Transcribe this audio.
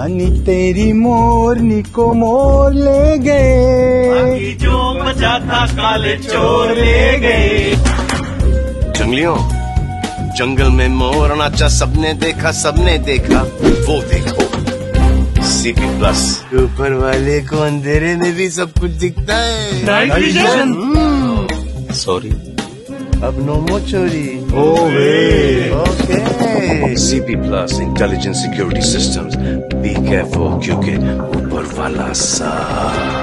रानी तेरी मोरनी को मोर ले गए, जो बचा था काले चोर ले गए। जंगलियों, जंगल में मोर नाचा, सबने देखा वो देखो CP प्लस। ऊपर वाले को अंधेरे में भी सब कुछ दिखता है। Night vision. सॉरी, अब नो मोर चोरी। Okay. CP plus intelligent security systems, be careful क्योंकि ऊपर वाला सा